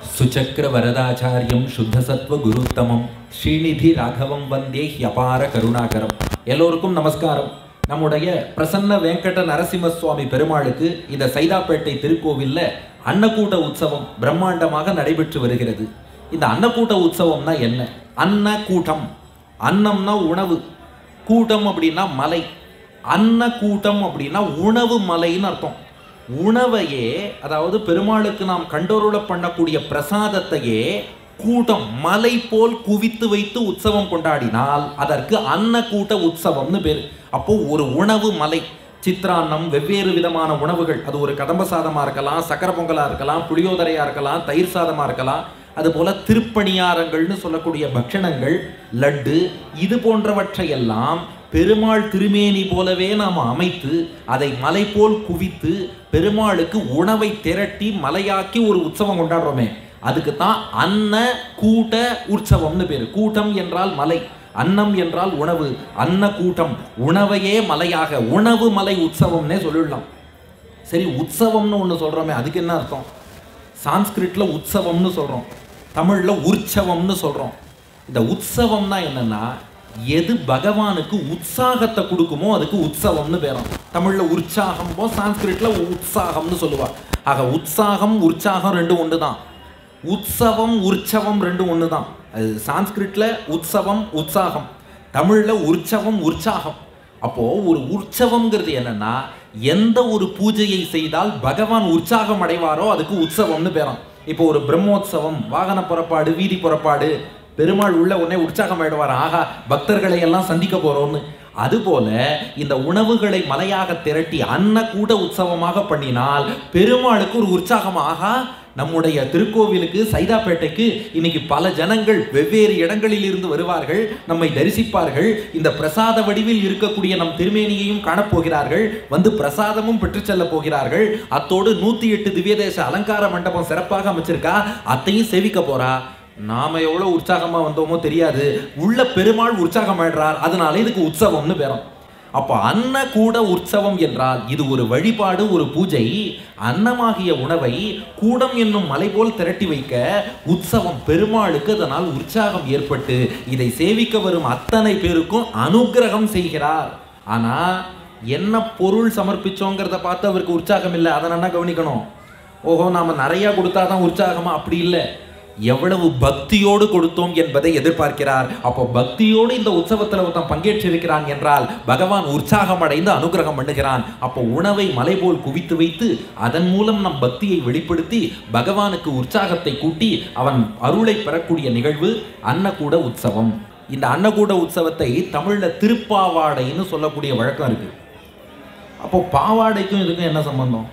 சுச்சக்ர வரதாச்சாரியம் சுத்தசத்வ குருத்தமம் ஸ்ரீநிதி ராகவம் வந்தே ஹியபார கருணாகரம். எல்லோருக்கும் நமஸ்காரம். நம்முடைய பிரசன்ன வெங்கட நரசிம்ம சுவாமி பெருமாளுக்கு இந்த சைதாப்பேட்டை திருக்கோவிலில் அன்னக்கூட்ட உற்சவம் பிரம்மாண்டமாக நடைபெற்று வருகிறது. இந்த அன்னக்கூட்ட உற்சவம்னா என்ன? அன்னக்கூட்டம், அன்னம்னா உணவு, கூட்டம் அப்படின்னா மலை. அன்னக்கூட்டம் அப்படின்னா உணவு மலைன்னு அர்த்தம். உணவையே, அதாவது பெருமாளுக்கு நாம் கண்டோருள பண்ணக்கூடிய பிரசாதத்தையே கூட்டம் மலை போல் குவித்து வைத்து உற்சவம் கொண்டாடினால் அதற்கு அன்னக்கூட்ட உற்சவம்னு பேர். அப்போ ஒரு உணவு மலை, சித்ரான்னம், வெவ்வேறு விதமான உணவுகள், அது ஒரு கதம்ப சாதமாக இருக்கலாம், சக்கரை பொங்கலாக இருக்கலாம், புளியோதரையாக இருக்கலாம், தயிர் சாதமாக இருக்கலாம், அதுபோல திருப்பணியாரங்கள்னு சொல்லக்கூடிய பக்ஷணங்கள், லட்டு, இது போன்றவற்றையெல்லாம் பெருமாள் திருமேனி போலவே நாம் அமைத்து அதை மலை போல் குவித்து பெருமாளுக்கு உணவை திரட்டி மலையாக்கி ஒரு உற்சவம் கொண்டாடுறோமே, அதுக்கு தான் அன்ன கூட்ட உற்சவம்னு பேர். கூட்டம் என்றால் மலை, அன்னம் என்றால் உணவு, அன்ன கூட்டம், உணவையே மலையாக உணவு மலை உற்சவம்னே சொல்லிடலாம். சரி, உற்சவம்னு ஒன்று சொல்கிறோமே, அதுக்கு என்ன அர்த்தம்? சான்ஸ்கிரிட்ல உற்சவம்னு சொல்கிறோம், தமிழில் உற்சவம்னு சொல்கிறோம். இந்த உற்சவம்னா என்னன்னா, எது பகவானுக்கு உற்சாகத்தை கொடுக்குமோ அதுக்கு உற்சவம்னு பேரும். தமிழில் உற்சாகமோ சான்ஸ்கிரிட்ல உற்சாகம்னு சொல்லுவார். ஆக உற்சாகம் உற்சாகம் ரெண்டும் ஒன்று தான். உற்சவம் உற்சவம் ரெண்டும் ஒன்று தான். அது சான்ஸ்கிரிட்ல உற்சவம் உற்சாகம், தமிழில் உற்சவம் உற்சாகம். அப்போ ஒரு உற்சவம்ங்கிறது என்னன்னா, எந்த ஒரு பூஜையை செய்தால் பகவான் உற்சாகம் அடைவாரோ அதுக்கு உற்சவம்னு பேரும். இப்போ ஒரு பிரம்மோற்சவம், வாகன புறப்பாடு, வீதி புறப்பாடு, பெருமாள் உள்ள உடனே உற்சாகம் ஆயிடுவார், ஆகா பக்தர்களை எல்லாம் சந்திக்க போறோம்னு. அதுபோல இந்த உணவுகளை மலையாக திரட்டி அன்னக்கூட உற்சவமாக பண்ணினால் பெருமாளுக்கு ஒரு உற்சாகம், ஆகா நம்முடைய திருக்கோவிலுக்கு சைதாப்பேட்டைக்கு இன்னைக்கு பல ஜனங்கள் வெவ்வேறு இடங்களில் இருந்து வருவார்கள், நம்மை தரிசிப்பார்கள், இந்த பிரசாத வடிவில் இருக்கக்கூடிய நம் திருமேனியையும் காணப்போகிறார்கள், வந்து பிரசாதமும் பெற்று செல்ல போகிறார்கள். அத்தோடு 108 திவ்யதேச அலங்கார மண்டபம் சிறப்பாக அமைச்சிருக்கா, அத்தையும் சேவிக்க போறா. நாம எவ்வளவு உற்சாகமா வந்தோமோ தெரியாது, உள்ள பெருமாள் உற்சாகம் ஆயிடுறார், அதனால இதுக்கு உற்சவம்னு பேரும். அப்போ அன்னக்கூட உற்சவம் என்றால் இது ஒரு வழிபாடு, ஒரு பூஜை. அன்னமாகிய உணவை கூடம் என்னும் மலை போல் திரட்டி வைக்க உற்சவம், பெருமாளுக்கு அதனால் உற்சாகம் ஏற்பட்டு இதை சேவிக்க வரும் அத்தனை பேருக்கும் அனுக்கிரகம் செய்கிறார். ஆனா என்ன பொருள் சமர்ப்பிச்சோங்கிறத பார்த்து அவருக்கு உற்சாகம் இல்லை, அதை நல்லா கவனிக்கணும். ஓஹோ நாம நிறைய கொடுத்தாதான் உற்சாகமா? அப்படி இல்லை, எவ்வளவு பக்தியோடு கொடுத்தோம் என்பதை எதிர்பார்க்கிறார். அப்போ பக்தியோடு இந்த உற்சவத்தில் ஒருத்தன் பங்கேற்றிருக்கிறான் என்றால் பகவான் உற்சாகம் அடைந்து அனுகிரகம் பண்ணுகிறான். அப்போ உணவை மலை போல் குவித்து வைத்து அதன் மூலம் நம் பக்தியை வெளிப்படுத்தி பகவானுக்கு உற்சாகத்தை கூட்டி அவன் அருளை பெறக்கூடிய நிகழ்வு அன்னக்கூட உற்சவம். இந்த அன்னக்கூட உற்சவத்தை தமிழில் திருப்பாவாடைன்னு சொல்லக்கூடிய வழக்கம் இருக்கு. அப்போ பாவாடைக்கும் இதுக்கும் என்ன சம்பந்தம்?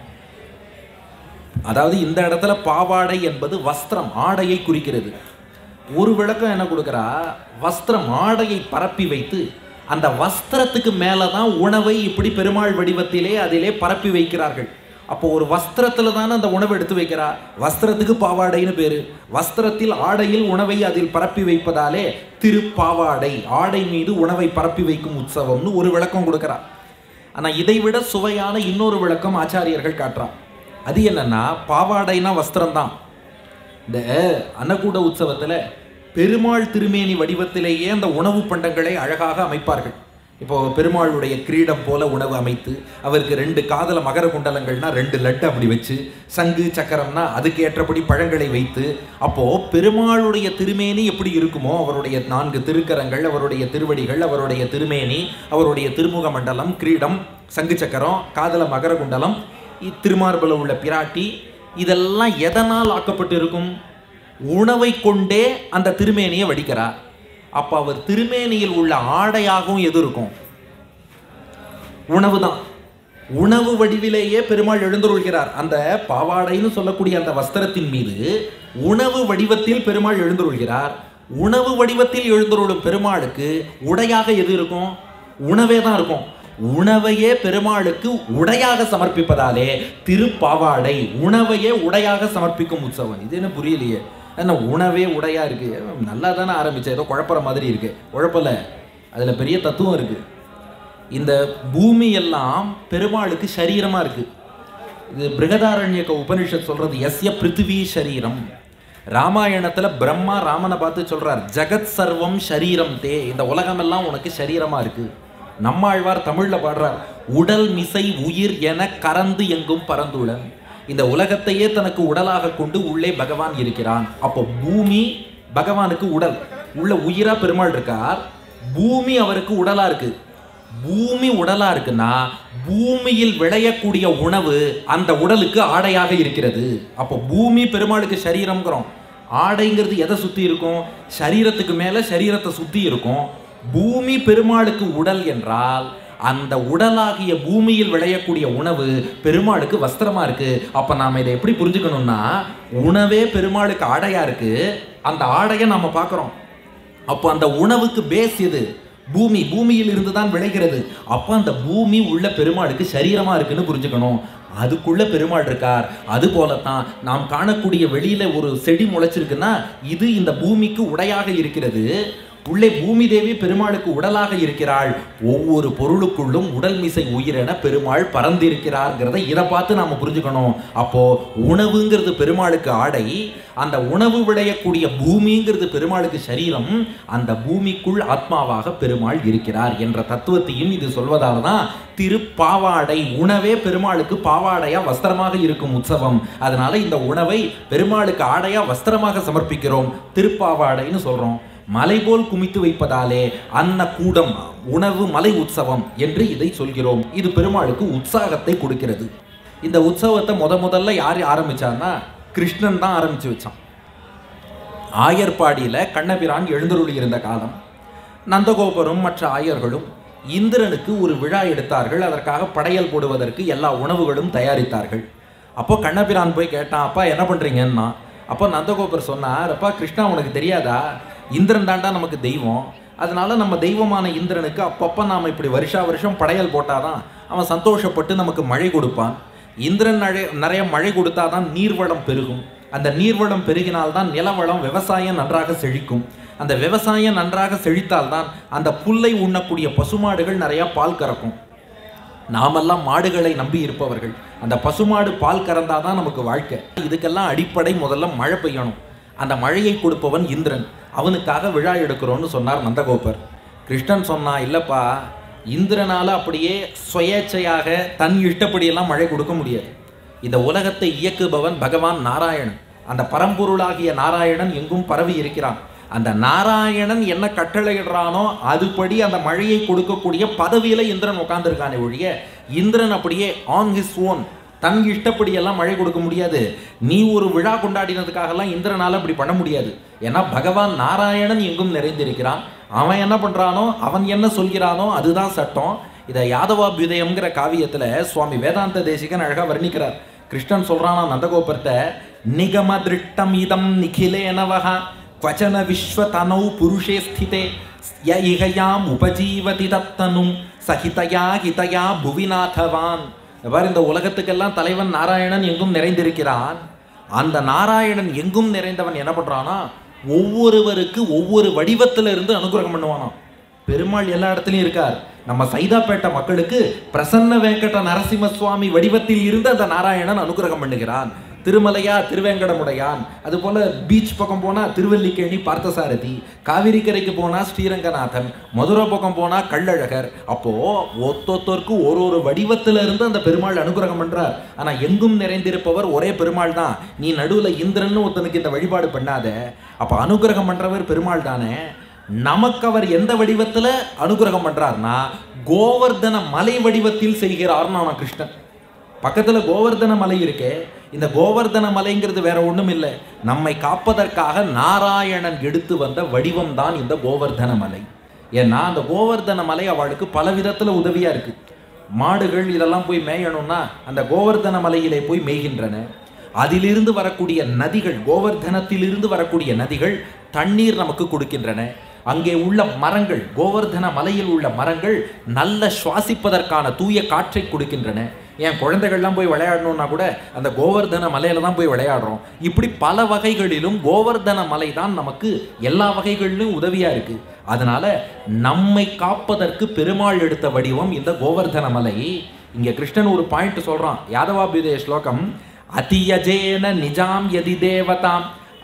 அதாவது இந்த இடத்துல பாவாடை என்பது வஸ்திரம், ஆடையை குறிக்கிறது. ஒரு விளக்கம் என்ன கொடுக்கிறா, வஸ்திரம் ஆடையை பரப்பி வைத்து அந்த வஸ்திரத்துக்கு மேலதான் உணவை இப்படி பெருமாள் வடிவத்திலே அதிலே பரப்பி வைக்கிறார்கள். அப்போ ஒரு வஸ்திரத்துல தானே அந்த உணவை எடுத்து வைக்கிறா, வஸ்திரத்துக்கு பாவாடைன்னு பேரு. வஸ்திரத்தில் ஆடையில் உணவை அதில் பரப்பி வைப்பதாலே திருப்பாவாடை, ஆடை மீது உணவை பரப்பி வைக்கும் உற்சவம்னு ஒரு விளக்கம் கொடுக்கிறா. ஆனா இதை விட சுவையான இன்னொரு விளக்கம் ஆச்சாரியர்கள் காட்டுறா. அது என்னன்னா, பாவாடைனா வஸ்திரம் தான். இந்த அன்னக்கூட உற்சவத்தில் பெருமாள் திருமேனி வடிவத்திலேயே அந்த உணவு பண்டங்களை அழகாக அமைப்பார்கள். இப்போ பெருமாளுடைய கிரீடம் போல உணவு அமைத்து, அவருக்கு 2 காதல மகர குண்டலங்கள்னா 2 லட்டு அப்படி வச்சு, சங்கு சக்கரம்னா அதுக்கு ஏற்றபடி பழங்களை வைத்து, அப்போ பெருமாளுடைய திருமேனி எப்படி இருக்குமோ, அவருடைய 4 திருக்கரங்கள், அவருடைய திருவடிகள், அவருடைய திருமேனி, அவருடைய திருமுக மண்டலம், கிரீடம், சங்கு சக்கரம், காதல மகர குண்டலம், திருமார்பல உள்ள பிராட்டி, இதெல்லாம் எதனால் ஆக்கப்பட்டு இருக்கும்? உணவை கொண்டே அந்த திருமேனியை வடிக்கிறார். அப்ப அவர் திருமேனியில் உள்ள ஆடையாகவும் எது இருக்கும்? உணவு தான். உணவு வடிவிலேயே பெருமாள் எழுந்தருள்கிறார். அந்த பாவாடைன்னு சொல்லக்கூடிய அந்த வஸ்திரத்தின் மீது உணவு வடிவத்தில் பெருமாள் எழுந்தருள்கிறார். உணவு வடிவத்தில் எழுந்தருளும் பெருமாளுக்கு உடையாக எது இருக்கும்? உணவே தான் இருக்கும். உணவையே பெருமாளுக்கு உடையாக சமர்ப்பிப்பதாலே திருப்பாவாடை, உணவையே உடையாக சமர்ப்பிக்கும் உற்சவம். இது என்ன புரியலையே, என்ன உணவே உடையா இருக்கு? நல்லா தானே ஆரம்பிச்ச, ஏதோ குழப்பற மாதிரி இருக்கு. குழப்பல, அதுல பெரிய தத்துவம் இருக்கு. இந்த பூமி எல்லாம் பெருமாளுக்கு சரீரமா இருக்கு. இது பிருகதாரண்யக உபனிஷத் சொல்றது, எஸ்ய பிருத்திவி சரீரம். ராமாயணத்துல பிரம்மா ராமனை பார்த்து சொல்றார், ஜகத் சர்வம் ஷரீரம் தே, இந்த உலகமெல்லாம் உனக்கு சரீரமா இருக்கு. நம்மாழ்வார் தமிழ்ல பாடுறார், உடல் மிசை உயிர் என கறந்து எங்கும் பரந்துடன். இந்த உலகத்தையே தனக்கு உடலாக கொண்டு உள்ளே பகவான் இருக்கிறான். அப்போ பூமி பகவானுக்கு உடல், உள்ள உயிரா பெருமாள் இருக்கார். பூமி அவருக்கு உடலா இருக்கு. பூமி உடலா இருக்குன்னா பூமியில் விளையக்கூடிய உணவு அந்த உடலுக்கு ஆடையாக இருக்கிறது. அப்போ பூமி பெருமாளுக்கு சரீரம்ங்கிறோம். ஆடைங்கிறது எதை சுத்தி இருக்கும்? சரீரத்துக்கு மேல சரீரத்தை சுத்தி இருக்கும். பூமி பெருமாளுக்கு உடல் என்றால் அந்த உடலாகிய பூமியில் விளையக்கூடிய உணவு பெருமாளுக்கு வஸ்திரமா இருக்கு. அப்ப நாம இதை எப்படி புரிஞ்சுக்கணும்னா, உணவே பெருமாளுக்கு ஆடையா இருக்கு. அந்த ஆடையை நாம பார்க்கிறோம். அப்போ அந்த உணவுக்கு பேஸ் எது? பூமி. பூமியில் இருந்து தான் விளைகிறது. அப்போ அந்த பூமி உள்ள பெருமாளுக்கு சரீரமா இருக்குன்னு புரிஞ்சுக்கணும். அதுக்குள்ள பெருமாள் இருக்கார். அது போலத்தான் நாம் காணக்கூடிய வெளியில ஒரு செடி முளைச்சிருக்குன்னா இது இந்த பூமிக்கு உடையாக இருக்கிறது. உள்ளே பூமி தேவி பெருமாளுக்கு உடலாக இருக்கிறாள். ஒவ்வொரு பொருளுக்குள்ளும் உடல் மிசை உயிரென பெருமாள் பறந்திருக்கிறார்ங்கிறத இதை பார்த்து நாம புரிஞ்சுக்கணும். அப்போ உணவுங்கிறது பெருமாளுக்கு ஆடை, அந்த உணவு விளையக்கூடிய பூமிங்கிறது பெருமாளுக்கு சரீரம், அந்த பூமிக்குள் ஆத்மாவாக பெருமாள் இருக்கிறார் என்ற தத்துவத்தையும் இது சொல்வதால தான் திருப்பாவாடை, உணவே பெருமாளுக்கு பாவாடையா வஸ்திரமாக இருக்கும் உற்சவம். அதனால இந்த உணவை பெருமாளுக்கு ஆடையா வஸ்திரமாக சமர்ப்பிக்கிறோம், திருப்பாவாடைன்னு சொல்றோம். மலை போல் குமித்து வைப்பதாலே அன்ன கூடம், உணவு மலை உற்சவம் என்று இதை சொல்கிறோம். இது பெருமாளுக்கு உற்சாகத்தை கொடுக்கிறது. இந்த உற்சவத்தை முதல்ல யார் ஆரம்பிச்சான்னா கிருஷ்ணன் தான் ஆரம்பிச்சு வச்சான். ஆயர்பாடியில கண்ணபிரான் எழுந்தருளி இருந்த காலம், நந்தகோபரும் மற்ற ஆயர்களும் இந்திரனுக்கு ஒரு விழா எடுத்தார்கள். அதற்காக படையல் போடுவதற்கு எல்லா உணவுகளும் தயாரித்தார்கள். அப்போ கண்ணபிரான் போய் கேட்டான், அப்பா என்ன பண்றீங்கன்னா? அப்போ நந்தகோபர் சொன்னார், அப்பா கிருஷ்ணா உனக்கு தெரியாதா, இந்திரன் தாண்டா நமக்கு தெய்வம். அதனால நம்ம தெய்வமான இந்திரனுக்கு அப்பப்போ நாம் இப்படி வருஷம் படையல் போட்டாதான் அவன் சந்தோஷப்பட்டு நமக்கு மழை கொடுப்பான். இந்திரன் நிறைய மழை கொடுத்தாதான் நீர்வளம் பெருகும். அந்த நீர்வளம் பெருகினால்தான் நிலவளம், விவசாயம் நன்றாக செழிக்கும். அந்த விவசாயம் நன்றாக செழித்தால்தான் அந்த புல்லை உண்ணக்கூடிய பசுமாடுகள் நிறைய பால் கறக்கும். நாமெல்லாம் மாடுகளை நம்பி இருப்பவர்கள். அந்த பசுமாடு பால் கறந்தாதான் நமக்கு வாழ்க்கை. இதுக்கெல்லாம் அடிப்படை முதல்ல மழை பெய்யணும். அந்த மழையை கொடுப்பவன் இந்திரன். அவனுக்காக விழா எடுக்கிறோன்னு சொன்னார் நந்தகோபர். கிருஷ்ணன் சொன்னா, இல்லப்பா, இந்திரனால அப்படியே சுயேச்சையாக தன் இஷ்டப்படியெல்லாம் மழை கொடுக்க முடியாது. இந்த உலகத்தை இயக்குபவன் பகவான் நாராயணன். அந்த பரம்பொருளாகிய நாராயணன் எங்கும் பரவி இருக்கிறான். அந்த நாராயணன் என்ன கட்டளையிடுறானோ அதுபடி அந்த மழையை கொடுக்கக்கூடிய பதவியில இந்திரன் உட்கார்ந்துருக்கானே ஒழிய, இந்திரன் அப்படியே ஆன் ஹிஸ் ஓன் தன் இஷ்டப்படியெல்லாம் மழை கொடுக்க முடியாது. நீ ஒரு விழா கொண்டாடினதுக்காகலாம் இந்திரனால அப்படி பண்ண முடியாது. ஏன்னா பகவான் நாராயணன் எங்கும் நிறைந்திருக்கிறான். அவன் என்ன பண்றானோ, அவன் என்ன சொல்கிறானோ அதுதான் சட்டம். இதை யாதவாபியுதயம்ங்கிற காவியத்துல சுவாமி வேதாந்த தேசிகன் அழகா வர்ணிக்கிறார். கிருஷ்ணன் சொல்றானா நந்தகோபர்ட்ட, நிகம திருட்டம் இதம் நிகிலேனவஹ க்வச்சன விஸ்வதனௌ புருஷே ஸ்திதே ய இஹயாம் உபஜீவதி தத்தனும் சஹிதயா ஹிதயா புவிநாதவான். இந்த உலகத்துக்கெல்லாம் தலைவன் நாராயணன் எங்கும் நிறைந்திருக்கிறான். அந்த நாராயணன் எங்கும் நிறைந்தவன் என்ன பண்றானா, ஒவ்வொருவருக்கு ஒவ்வொரு வடிவத்துல இருந்து அனுகிரகம் பண்ணுவானாம். பெருமாள் எல்லா இடத்துலையும் இருக்கார். நம்ம சைதாப்பேட்டை மக்களுக்கு பிரசன்ன வெங்கட நரசிம்ம சுவாமி வடிவத்தில் இருந்து அந்த நாராயணன் அனுகிரகம் பண்ணுகிறான். திருமலையா திருவேங்கடமுடையான். அது போல பீச் பக்கம் போனா திருவல்லிக்கேணி பார்த்தசாரதி, காவிரி கரைக்கு போனா ஸ்ரீரங்கநாதன், மதுரை பக்கம் போனா கள்ளழகர். அப்போ ஒத்தொத்தருக்கு ஒரு ஒரு வடிவத்தில இருந்து அந்த பெருமாள் அனுகிரகம் பண்றார். ஆனா எங்கும் நிறைந்திருப்பவர் ஒரே பெருமாள் தான். நீ நடுவுல இந்திரன்னு ஒருத்தனுக்கு இந்த வழிபாடு பண்ணாத. அப்ப அனுகிரகம் பண்றவர் பெருமாள் தானே. நமக்கு அவர் எந்த வடிவத்துல அனுகிரகம் பண்றார்னா கோவர்தன மலை வடிவத்தில் செய்கிறார் நாம கிருஷ்ணன். பக்கத்துல கோவர்தன மலை இருக்கே, இந்த கோவர்தன மலைங்கிறது வேற ஒண்ணும் இல்லை, நம்மை காப்பதற்காக நாராயணன் எடுத்து வந்த வடிவம் தான் இந்த கோவர்தன மலை. ஏன்னா அந்த கோவர்தன மலை அவளுக்கு பல விதத்துல உதவியா இருக்கு. மாடுகள் இதெல்லாம் போய் மேயணும்னா அந்த கோவர்தன மலையிலே போய் மேய்கின்றன. அதிலிருந்து வரக்கூடிய நதிகள், கோவர்தனத்திலிருந்து வரக்கூடிய நதிகள் தண்ணீர் நமக்கு கொடுக்கின்றன. அங்கே உள்ள மரங்கள், கோவர்தன மலையில் உள்ள மரங்கள் நல்ல சுவாசிப்பதற்கான தூய காற்றை கொடுக்கின்றன. என் குழந்தைகள்லாம் போய் விளையாடணும்னா கூட அந்த கோவர்தன மலையில தான் போய் விளையாடுறோம். இப்படி பல வகைகளிலும் கோவர்தன மலை தான் நமக்கு எல்லா வகைகளிலும் உதவியா இருக்கு. அதனால நம்மை காப்பதற்கு பெருமாள் எடுத்த வடிவம் இந்த கோவர்தன மலை. இங்க கிருஷ்ணன் ஒரு பாயிண்ட் சொல்றான், யாதவாபியுதய ஸ்லோகம், அதியஜேன நிஜாம் யதி தேவதாம்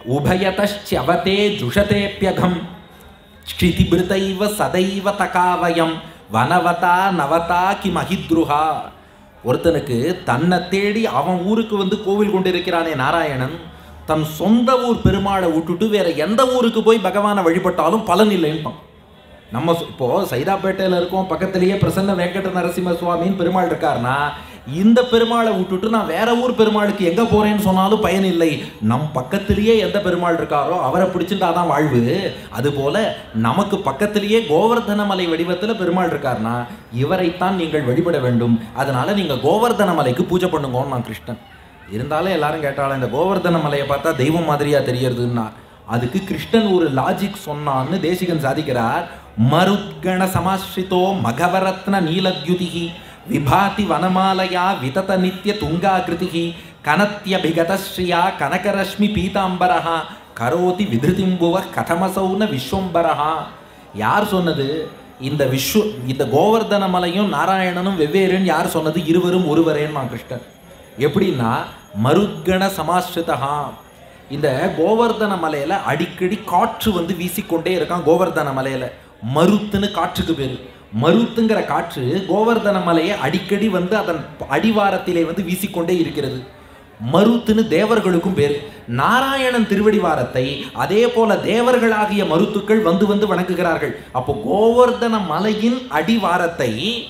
உபயதச்சவதே ஜுஷதேப்யகம் ஸ்ருதிபிருதைவ சதைவ தகாவயம் வனவதா நவதா கிமஹித்ருஹா. ஒருத்தனுக்கு தன்னை தேடி அவன் ஊருக்கு வந்து கோவில் கொண்டிருக்கிறானே நாராயணன், தன் சொந்த ஊர் பெருமாளை விட்டுட்டு வேற எந்த ஊருக்கு போய் பகவானை வழிபட்டாலும் பலன் இல்லைன்பான். நம்ம இப்போது சைதாப்பேட்டையில் இருக்கோம், பக்கத்திலேயே பிரசன்ன வெங்கட நரசிம்ம சுவாமின்னு பெருமாள் இருக்காருன்னா, இந்த பெருமாளை விட்டுட்டு நான் வேற ஊர் பெருமாளுக்கு எங்கே போகிறேன்னு சொன்னாலும் பயன் இல்லை. நம் பக்கத்திலேயே எந்த பெருமாள் இருக்காரோ அவரை பிடிச்சிட்டாதான் வாழ்வு. அதுபோல் நமக்கு பக்கத்திலேயே கோவர்தன மலை வடிவத்தில் பெருமாள் இருக்காருன்னா இவரைத்தான் நீங்கள் வழிபட வேண்டும். அதனால் நீங்கள் கோவர்தன மலைக்கு பூஜை பண்ணுங்கன்னு நான் கிருஷ்ணன். இருந்தாலும் எல்லாரும் கேட்டாலும் இந்த கோவர்தன மலையை பார்த்தா தெய்வம் மாதிரியாக தெரியறதுன்னா, அதுக்கு கிருஷ்ணன் ஒரு லாஜிக் சொன்னான்னு தேசிகன் சாதிக்கிறார். மருத்கண சமாஸ்ரிதோ மகவரத்ன நீலத்யுதிஹி விபாதி வனமாலயா விதத நித்ய துங்காகிருதிஹி கனத்யபிகதஸ்ரீயா கனகரஷ்மி பீதாம்பரஹா கரோதி விதிருதிம்புவ கதமசௌன விஸ்வம்பரஹா. யார் சொன்னது? இந்த கோவர்தன மலையும் நாராயணனும் வெவ்வேறுன்னு யார் சொன்னது? இருவரும் ஒருவரேன்னு நான் கிருஷ்ணன். எப்படின்னா மருத்கண சமாஸ்ரிதா, இந்த கோவர்தன மலையில் அடிக்கடி காற்று வந்து வீசிக்கொண்டே இருக்கான். கோவர்தன மலையில் மருத்துன்னு காற்றுக்கு பேர். மருத்துங்கிற காற்று கோவர்தன மலையை அடிக்கடி வந்து அதன் அடிவாரத்திலே வந்து வீசிக்கொண்டே இருக்கிறது. மருத்துன்னு தேவர்களுக்கும் பேர். நாராயணன் திருவடிவாரத்தை அதே போல தேவர்களாகிய மருத்துக்கள் வந்து வந்து வணங்குகிறார்கள். அப்போ கோவர்தன மலையின் அடிவாரத்தை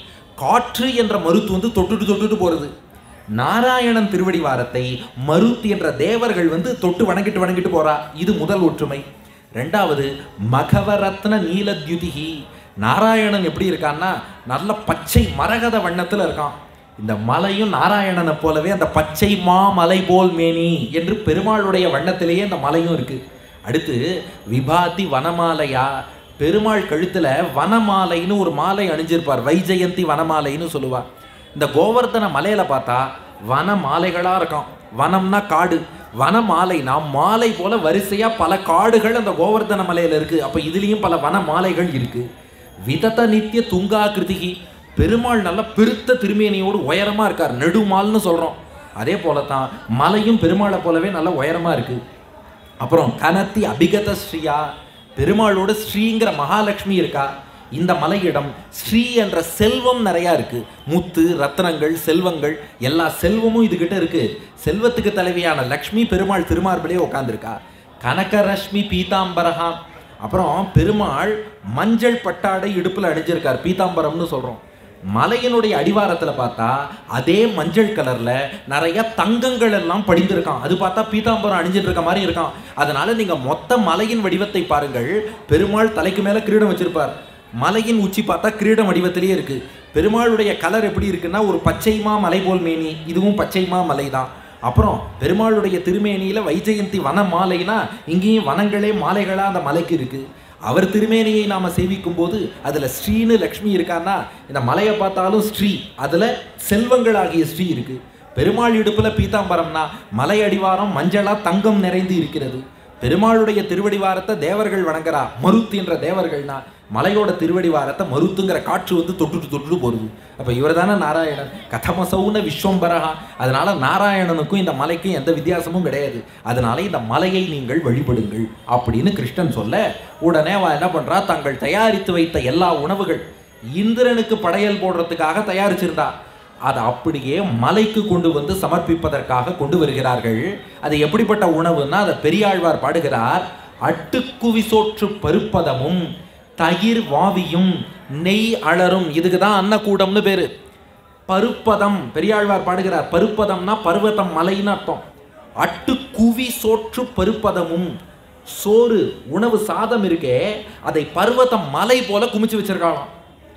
காற்று என்ற மருத்து வந்து தொட்டுட்டு போறது. நாராயணன் திருவடிவாரத்தை மருத்து என்ற தேவர்கள் வந்து தொட்டு வணங்கிட்டு போறா. இது முதல் ஒற்றுமை. ரெண்டாவது, மகவரத்ன நீலத்யுதிஹி. நாராயணன் எப்படி இருக்கான்னா நல்ல பச்சை மரகத வண்ணத்தில் இருக்கான். இந்த மலையும் நாராயணனை போலவே அந்த பச்சை மாமலை போல் மேனி என்று பெருமாளுடைய வண்ணத்திலேயே அந்த மலையும் இருக்கு. அடுத்து விபாதி வனமாலையா, பெருமாள் கழுத்துல வனமாலைன்னு ஒரு மாலை அணிஞ்சிருப்பார். வைஜெயந்தி வனமாலைன்னு சொல்லுவார். இந்த கோவர்தன மலையில பார்த்தா வன மாலைகளாக இருக்கான். வனம்னா காடு, வன மாலைனா மாலை போல வரிசையா பல காடுகள் அந்த கோவர்தன மலையில இருக்கு. அப்ப இதுலயும் பல வன மாலைகள் இருக்கு. விதத நித்திய துங்காகிருதிகி, பெருமாள் நல்ல பெருத்த திருமேனியோடு உயரமா இருக்கார். நெடுமால்னு சொல்றோம். அதே போலத்தான் மலையும் பெருமாளை போலவே நல்ல உயரமா இருக்கு. அப்புறம் கனத்தி அபிகத ஸ்ரீயா, பெருமாளோட ஸ்ரீங்கிற மகாலட்சுமி இருக்கா. இந்த மலையிடம் ஸ்ரீ என்ற செல்வம் நிறையா இருக்கு. முத்து ரத்னங்கள் செல்வங்கள் எல்லா செல்வமும் இதுகிட்ட இருக்கு. செல்வத்துக்கு தலைவியான லக்ஷ்மி பெருமாள் திருமார்பிலே உட்காந்துருக்கா. கனகரஷ்மி பீதாம்பரஹா, அப்புறம் பெருமாள் மஞ்சள் பட்டாடை இடுப்பில் அணிஞ்சிருக்கார். பீதாம்பரம்னு சொல்றோம். மலையினுடைய அடிவாரத்தில் பார்த்தா அதே மஞ்சள் கலர்ல நிறைய தங்கங்கள் எல்லாம் படிந்திருக்கான். அது பார்த்தா பீதாம்பரம் அணிஞ்சிட்டு இருக்க மாதிரி இருக்கான். அதனால நீங்க மொத்த மலையின் வடிவத்தை பாருங்கள். பெருமாள் தலைக்கு மேல கிரீடம் வச்சிருப்பார். மலையின் உச்சி பார்த்தா கிரீடம் வடிவத்திலேயே இருக்கு. பெருமாளுடைய கலர் எப்படி இருக்குன்னா ஒரு பச்சைமா மலை போல் மேனி. இதுவும் பச்சைமா மலை தான். அப்புறம் பெருமாளுடைய திருமேனியில வைஜெயந்தி வன மாலைனா இங்கேயும் வனங்களே மாலைகளா அந்த மலைக்கு இருக்கு. அவர் திருமேனியை நாம சேவிக்கும் போது அதுல ஸ்ரீனு லக்ஷ்மி இருக்கான்னா இந்த மலையை பார்த்தாலும் ஸ்ரீ, அதுல செல்வங்களாகிய ஸ்ரீ இருக்கு. பெருமாள் இடுப்புல பீதாம்பரம்னா மலை அடிவாரம் மஞ்சளா தங்கம் நிறைந்து இருக்கிறது. பெருமாளுடைய திருவடிவாரத்தை தேவர்கள் வணங்குறா. மருத்து என்ற தேவர்கள்னா மலையோட திருவடிவாரத்தை மருத்துங்கிற காற்று வந்து தொட்டுட்டு போகுது. அப்போ இவர் தானே நாராயணன். கதமசௌன விஸ்வம்பரஹா. அதனால நாராயணனுக்கும் இந்த மலைக்கும் எந்த வித்தியாசமும் கிடையாது. அதனால இந்த மலையை நீங்கள் வழிபடுங்கள் அப்படின்னு கிருஷ்ணன் சொல்ல, உடனே அவ என்ன பண்றா, தாங்கள் தயாரித்து வைத்த எல்லா உணவுகள் இந்திரனுக்கு படையல் போடுறதுக்காக தயாரிச்சிருந்தா அதை அப்படியே மலைக்கு கொண்டு வந்து சமர்ப்பிப்பதற்காக கொண்டு வருகிறார்கள். அது எப்படிப்பட்ட உணவுன்னா அதை பெரியாழ்வார் பாடுகிறார். அட்டுக்குவி சோற்று பருப்பதமும் தயிர் வாவியும் நெய் அலரும். இதுக்கு தான் அன்னக்கூடம்னு பேரு. பருப்பதம் பெரியாழ்வார் பாடுகிறார். பருப்பதம்னா பர்வதம் மலைன்னு அர்த்தம். அட்டுக்குவி சோற்று பருப்பதமும், சோறு உணவு சாதம் இருக்கே அதை பர்வதம் மலை போல குமிச்சு வச்சிருக்காளாம்.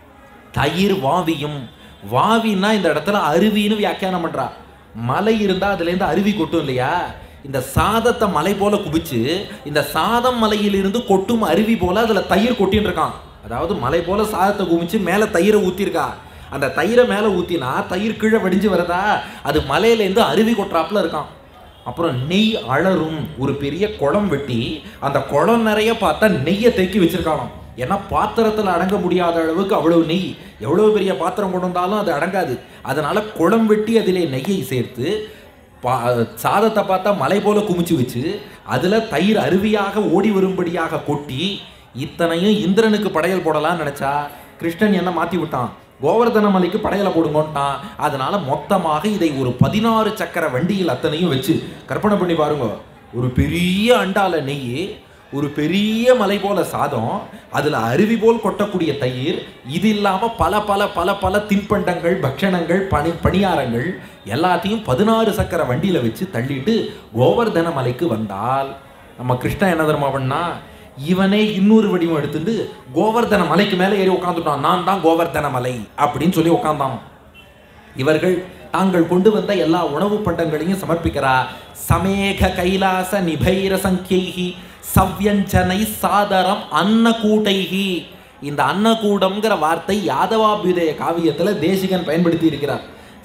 தயிர் வாவியும், வாவின்னா இந்த இடத்துல அருவின்னு வியாக்கியானம் பண்றா. மலை இருந்தா அதுல இருந்து அருவி கொட்டும் இல்லையா. இந்த சாதத்தை மலை போல குபிச்சு இந்த சாதம் மலையிலிருந்து கொட்டும் அருவி போல அதுல தயிர் கொட்டின்னு இருக்கான். அதாவது மலை போல சாதத்தை குமிச்சு மேல தயிரை ஊத்திருக்கா. அந்த தயிரை மேல ஊத்தினா தயிர் கீழே வடிஞ்சு வரதா, அது மலையிலேருந்து அருவி கொட்டுறாப்புல இருக்கான். அப்புறம் நெய் அலரும். ஒரு பெரிய குளம் வெட்டி அந்த குளம் நிறைய பார்த்தா நெய்யை தேக்கி வச்சிருக்கானாம். ஏன்னா பாத்திரத்தில் அடங்க முடியாத அளவுக்கு அவ்வளவு நெய். எவ்வளவு பெரிய பாத்திரம் கொண்டு வந்தாலும் அது அடங்காது. அதனால குளம் வெட்டி அதிலே நெய்யை சேர்த்து சாதத்தை பார்த்தா மலை போல குமிச்சு வச்சு அதில் தயிர் அருவியாக ஓடி வரும்படியாக கொட்டி இத்தனையும் இந்திரனுக்கு படையல் போடலாம்னு நினச்சா கிருஷ்ணன் என்ன மாற்றி விட்டான், கோவர்தன மலைக்கு படையலை போடுங்கோன்ட்டான். அதனால மொத்தமாக இதை ஒரு 16 சக்கர வண்டியில் அத்தனையும் வச்சு கற்பனை பண்ணி பாருங்க. ஒரு பெரிய அண்டால நெய், ஒரு பெரிய மலை போல சாதம், அதில் அருவி போல் கொட்டக்கூடிய தயிர், இது இல்லாமல் பல பல பல பல தின்பண்டங்கள், பக்ஷணங்கள், பணியாரங்கள் எல்லாத்தையும் 16 சக்கர வண்டியில் வச்சு தள்ளிட்டு கோவர்தன மலைக்கு வந்தால் நம்ம கிருஷ்ணன் என்ன தர்மா பண்ணா, இவனே இன்னொரு வடிவம் எடுத்துட்டு கோவர்தன மலைக்கு மேலே ஏறி உட்காந்துட்டான். நான் தான் கோவர்தன மலை அப்படின்னு சொல்லி உட்கார்ந்தான். இவர்கள் தாங்கள் கொண்டு வந்த எல்லா உணவு பண்டங்களையும் சமர்ப்பிக்கிறா. சமேக கைலாச நிபைர சங்கியைஹி சவ்யஞ்சனை சாதரம் அன்னகூட்டைஹி. இந்த அன்னகூடம்ங்கிற வார்த்தை யாதவாபியுதய காவியத்துல தேசிகன் பயன்படுத்தி இருக்கிறார்.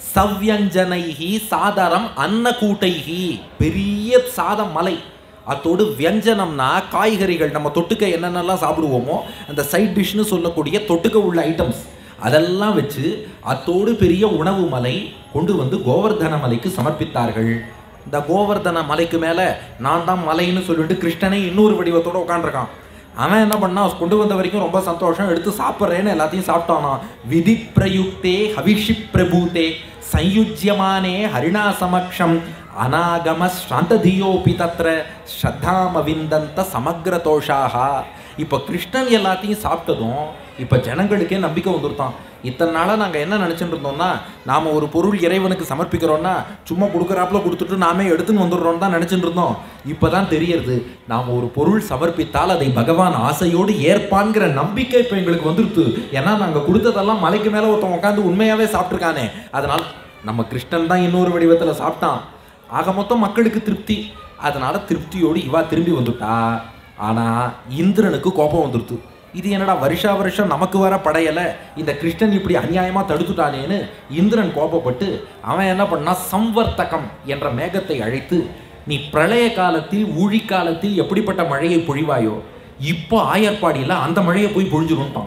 சவ்யஞ்சனைஹி சாதரம் அன்னகூட்டைஹி, பெரிய சாதம் மலை, அத்தோடு வியஞ்சனம்னா காய்கறிகள், நம்ம தொட்டுக்க என்னென்னலாம் சாப்பிடுவோமோ அந்த சைட் டிஷ்னு சொல்லக்கூடிய தொட்டுக்க உள்ள ஐட்டம்ஸ் அதெல்லாம் வச்சு அத்தோடு பெரிய உணவு மலை கொண்டு வந்து கோவர்தன மலைக்கு சமர்ப்பித்தார்கள். இந்த கோவர்தன மலைக்கு மேலே நான் தான் மலைன்னு சொல்லிட்டு கிருஷ்ணனை இன்னொரு வடிவத்தோடு உட்காந்துருக்கான். அவன் என்ன பண்ணா, கொண்டு வந்த வரைக்கும் ரொம்ப சந்தோஷம், எடுத்து சாப்பிட்றேன்னு எல்லாத்தையும் சாப்பிட்டானா. விதி பிரயுக்தே ஹவிஷி பிரபூதே சயுஜ்யமானே ஹரிணா சமக்ஷம் அநாகம ஸ்ராந்ததியோபி தத்ர ஸ்ரத்தாம விந்தந்த சமக்ர தோஷாக. இப்போ கிருஷ்ணன் எல்லாத்தையும் சாப்பிட்டதும் இப்போ ஜனங்களுக்கே நம்பிக்கை வந்துருத்தான். இத்தனை நாளாக நாங்கள் என்ன நினச்சிட்டு இருந்தோம்னா, நாம் ஒரு பொருள் இறைவனுக்கு சமர்ப்பிக்கிறோன்னா சும்மா கொடுக்குறாப்புல கொடுத்துட்டு நாமே எடுத்துன்னு வந்துடுறோன்னு தான் நினச்சிட்டு இருந்தோம். இப்போ தான் தெரியறது, நாம் ஒரு பொருள் சமர்ப்பித்தால் அதை பகவான் ஆசையோடு ஏற்பான்கிற நம்பிக்கை இப்போ எங்களுக்கு வந்துருது. ஏன்னா நாங்கள் கொடுத்ததெல்லாம் மலைக்கு மேலே ஒருத்தன் உட்காந்து உண்மையாகவே சாப்பிட்ருக்கானே, அதனால் நம்ம கிருஷ்ணன் தான் இன்னொரு வடிவத்தில் சாப்பிட்டான். ஆக மொத்தம் மக்களுக்கு திருப்தி. அதனால திருப்தியோடு இவா திரும்பி வந்துட்டா. ஆனால் இந்திரனுக்கு கோபம் வந்துடுது. இது என்னடா வருஷா வருஷம் நமக்கு வர படையலை இந்த கிருஷ்ணன் இப்படி அநியாயமாக தடுத்துட்டானேன்னு இந்திரன் கோபப்பட்டு அவன் என்ன பண்ணா, சம்வர்த்தகம் என்ற மேகத்தை அழைத்து, நீ பிரளய காலத்தில் ஊழிக்காலத்தில் எப்படிப்பட்ட மழையை பொழிவாயோ இப்போ ஆயர்பாடியில் அந்த மழையை போய் பொழிஞ்சுருட்டான்.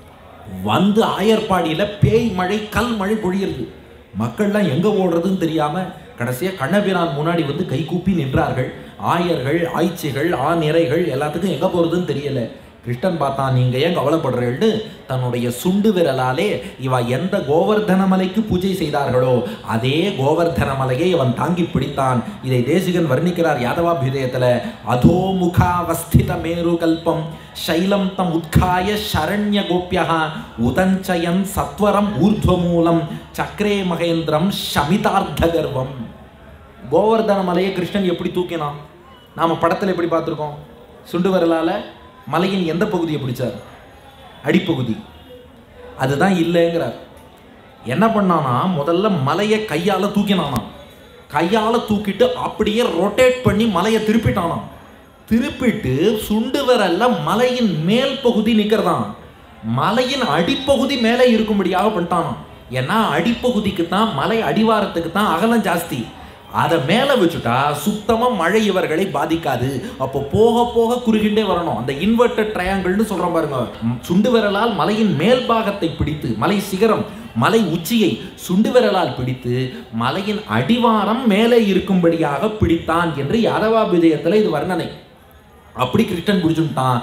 வந்து ஆயர்பாடியில் பேய் மழை கல் மழை பொழியிறது. மக்கள்லாம் எங்கே ஓடுறதுன்னு தெரியாமல் கடைசியாக கண்ணபிரான் முன்னாடி வந்து கைகூப்பி நின்றார்கள். ஆயர்கள், ஆய்ச்சிகள், ஆநிறைகள் எல்லாத்துக்கும் எங்கே போகிறதுன்னு தெரியலை. கிருஷ்ணன் பார்த்தான், நீங்கள் ஏன் கவலைப்படுறீள்னு தன்னுடைய சுண்டு விரலாலே இவ எந்த கோவர்தன மலைக்கு பூஜை செய்தார்களோ அதே கோவர்தன மலையை அவன் தாங்கி பிடித்தான். இதை தேசிகன் வர்ணிக்கிறார் யாதவாபியுதயத்தில். அதோ முகாவஸ்தித மேரு கல்பம் சைலம் தம் உத்காய சரண்ய கோப்பியா உதஞ்சயன் சத்வரம் ஊர்த்வமூலம் சக்ரே மகேந்திரம் ஷமிதார்த்த கர்வம். கோவர்தன மலையை கிருஷ்ணன் எப்படி தூக்கினான்? நாம் படத்தில் எப்படி பார்த்துருக்கோம்? சுண்டு விரலால் மலையின் எந்த பகுதியை பிடிச்சார்? அடிப்பகுதி. அதுதான் இல்லைங்கிறார். என்ன பண்ணானா, முதல்ல மலையை கையால் தூக்கினானா. கையால் தூக்கிட்டு அப்படியே ரொட்டேட் பண்ணி மலையை திருப்பிட்டானா. திருப்பிட்டு சுண்டு விரல்ல மலையின் மேல் பகுதி நிற்கிறதான், மலையின் அடிப்பகுதி மேலே இருக்கும்படியாக பண்ணிட்டானா. ஏன்னா அடிப்பகுதிக்கு தான், மலை அடிவாரத்துக்கு தான் அகலம் ஜாஸ்தி. அதை மேலே வச்சுட்டா சுத்தமாக மழை இவர்களை பாதிக்காது. அப்போ போக போக குறுகின்றே வரணும். அந்த இன்வெர்டட் ட்ரையாங்கிள்னு சொல்கிறோம் பாருங்க. சுண்டு விரலால் மலையின் மேல் பாகத்தை பிடித்து, மலை சிகரம், மலை உச்சியை சுண்டு விரலால் பிடித்து மலையின் அடிவாரம் மேலே இருக்கும்படியாக பிடித்தான் என்று யாதவாபியுதயத்தில் இது வர்ணனை. அப்படி கிருஷ்ணன் பிடிச்சுட்டான்.